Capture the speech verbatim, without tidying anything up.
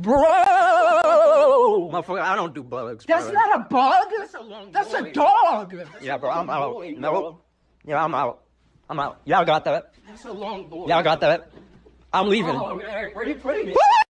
Bro! Motherfucker, I don't do bugs. That's bro. not a bug. That's a long That's boy. a dog. Yeah, bro, I'm out. No. Yeah, I'm out. I'm out. Y'all got that. That's a long boy. Y'all got that. I'm leaving. Oh, okay. Ready, ready.